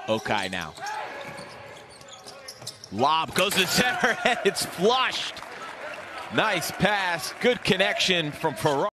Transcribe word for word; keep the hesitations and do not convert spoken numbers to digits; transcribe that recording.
Okai now. Lob goes to center and it's flushed. Nice pass. Good connection from Ferrari.